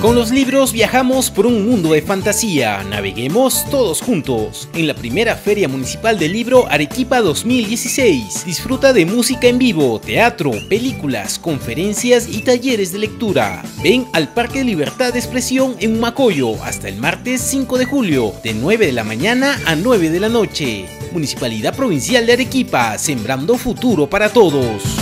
Con los libros viajamos por un mundo de fantasía, naveguemos todos juntos. En la primera Feria Municipal del Libro Arequipa 2016, disfruta de música en vivo, teatro, películas, conferencias y talleres de lectura. Ven al Parque Libertad de Expresión en Humacoyo hasta el martes 5 de julio, de 9 de la mañana a 9 de la noche. Municipalidad Provincial de Arequipa, sembrando futuro para todos.